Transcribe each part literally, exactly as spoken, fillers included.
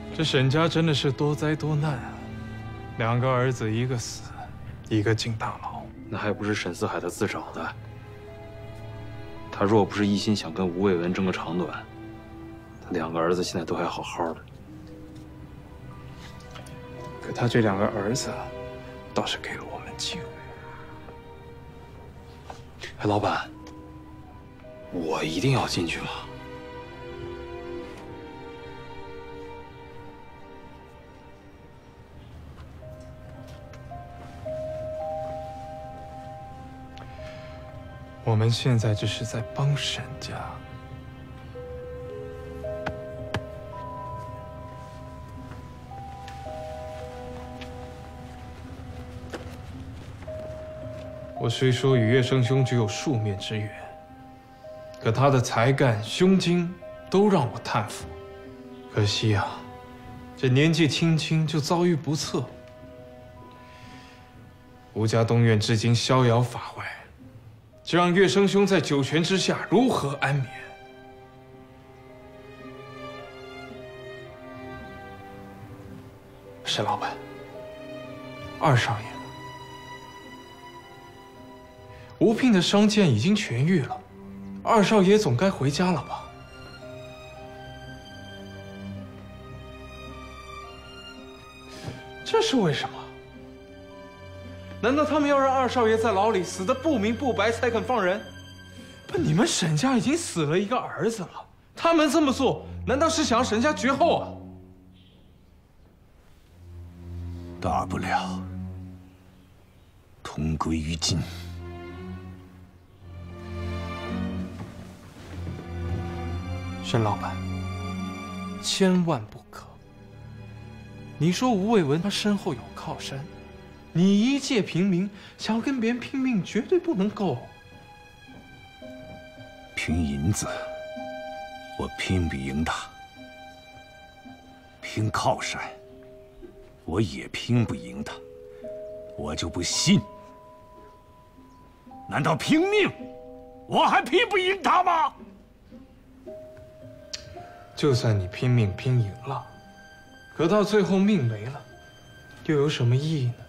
这沈家真的是多灾多难啊！两个儿子，一个死，一个进大牢。 那还不是沈四海他自找的。他若不是一心想跟吴卫文争个长短，他两个儿子现在都还好好的。 可他这两个儿子，倒是给了我们机会。 哎，老板，我一定要进去吗？ 我们现在这是在帮沈家。我虽说与月生兄只有数面之缘，可他的才干、胸襟都让我叹服。可惜啊，这年纪轻轻就遭遇不测。吴家东院至今逍遥法外。 这让月生兄在九泉之下如何安眠？沈老板，二少爷呢？吴聘的伤健已经痊愈了，二少爷总该回家了吧？这是为什么？ 难道他们要让二少爷在牢里死得不明不白才肯放人？不，你们沈家已经死了一个儿子了，他们这么做，难道是想要沈家绝后啊？ 大不了同归于尽。 沈老板，千万不可！你说吴卫文他身后有靠山。 你一介平民，想要跟别人拼命，绝对不能够。 拼银子，我拼不赢他；拼靠山，我也拼不赢他。我就不信，难道拼命，我还拼不赢他吗？ 就算你拼命拼赢了，可到最后命没了，又有什么意义呢？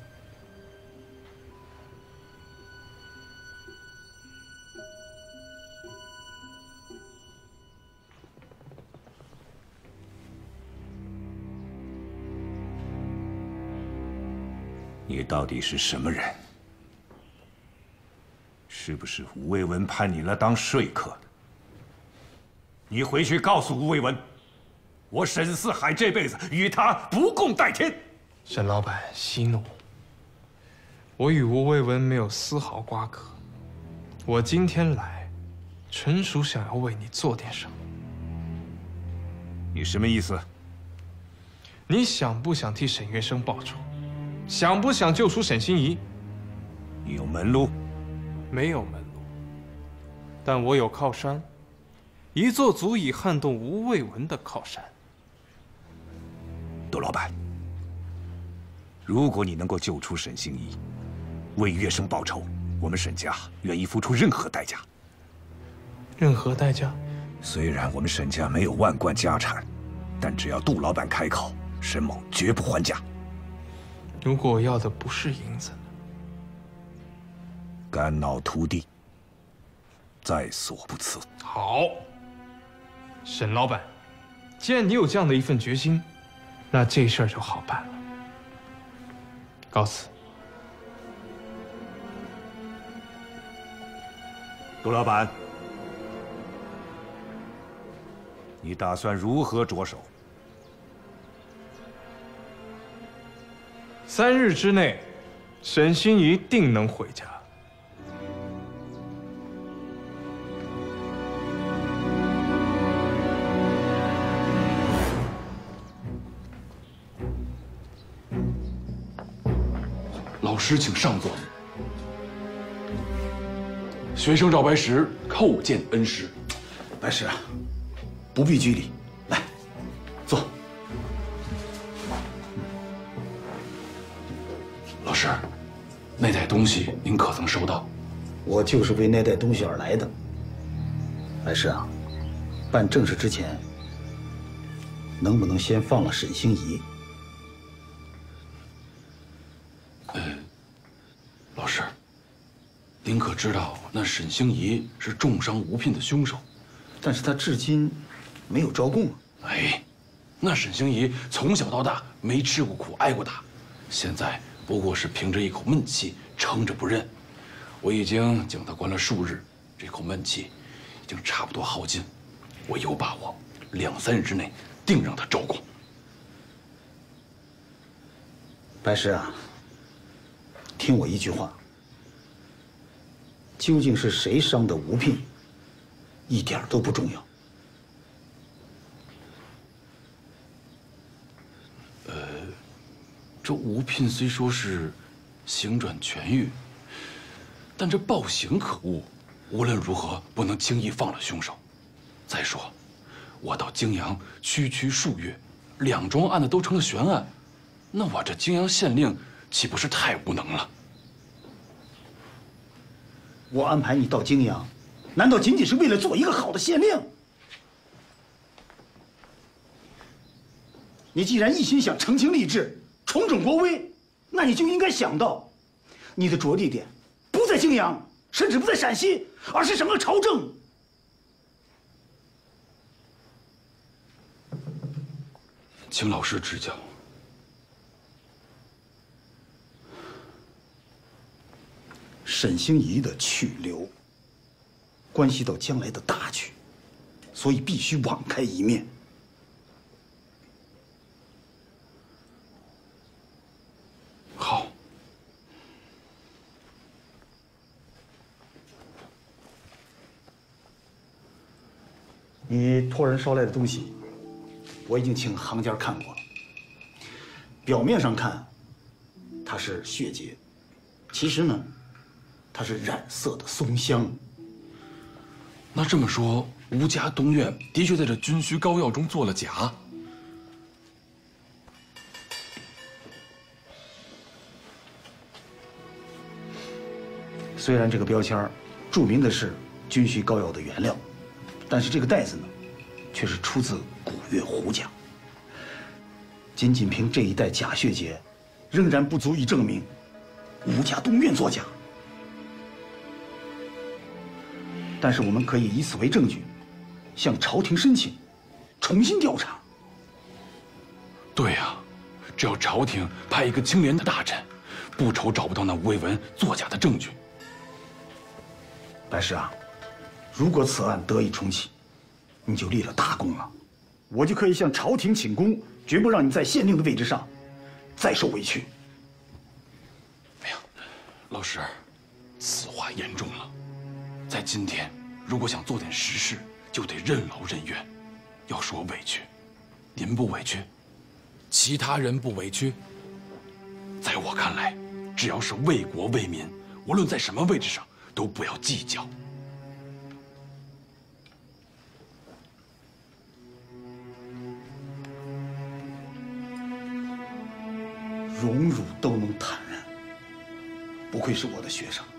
你到底是什么人？是不是吴卫文派你来当说客的？你回去告诉吴卫文，我沈四海这辈子与他不共戴天。 沈老板息怒，我与吴卫文没有丝毫瓜葛。我今天来，纯属想要为你做点什么。 你什么意思？ 你想不想替沈月生报仇？ 想不想救出沈心怡？ 你有门路？ 没有门路，但我有靠山，一座足以撼动吴卫文的靠山。 杜老板，如果你能够救出沈心怡，为月生报仇，我们沈家愿意付出任何代价。 任何代价？ 虽然我们沈家没有万贯家产，但只要杜老板开口，沈某绝不还价。 如果我要的不是银子呢？ 肝脑涂地，在所不辞。 好，沈老板，既然你有这样的一份决心，那这事儿就好办了。告辞。 杜老板，你打算如何着手？ 三日之内，沈心怡定能回家。 老师，请上座。学生赵白石叩见恩师。 白石啊，不必拘礼，来，坐。 老师，那袋东西您可曾收到？ 我就是为那袋东西而来的。白石啊，办正事之前， 能不能先放了沈星移？ 呃，老师，您可知道那沈星移是重伤吴聘的凶手？ 但是他至今没有招供啊。 哎，那沈星移从小到大没吃过苦，挨过打，现在不过是凭着一口闷气撑着不认。我已经将他关了数日，这口闷气已经差不多耗尽，我有把握，两三日之内定让他招供。 白师啊，听我一句话，究竟是谁伤的吴聘，一点都不重要。 呃，这吴聘虽说是行转痊愈，但这暴行可恶，无论如何不能轻易放了凶手。再说，我到泾阳区区数月，两桩案子都成了悬案，那我这泾阳县令岂不是太无能了？ 我安排你到泾阳，难道仅仅是为了做一个好的县令？你既然一心想澄清吏治、重整国威，那你就应该想到，你的着力点不在泾阳，甚至不在陕西，而是整个朝政。 请老师指教。 沈星移的去留，关系到将来的大局，所以必须网开一面。 好。 你托人捎来的东西，我已经请行家看过了。表面上看，它是血结，其实呢，它是染色的松香。 那这么说，吴家东院的确在这军需膏药中做了假。 虽然这个标签注明的是军需膏药的原料，但是这个袋子呢，却是出自古越胡家。仅仅凭这一袋假血结，仍然不足以证明吴家东院作假。但是我们可以以此为证据，向朝廷申请重新调查。 对呀，只要朝廷派一个清廉的大臣，不愁找不到那吴卫文作假的证据。 白师啊，如果此案得以重启，你就立了大功了，我就可以向朝廷请功，绝不让你在县令的位置上再受委屈。 哎呀，老师，此话严重了。在今天，如果想做点实事，就得任劳任怨。要说委屈，您不委屈，其他人不委屈。在我看来，只要是为国为民，无论在什么位置上，都不要计较。 荣辱都能坦然，不愧是我的学生。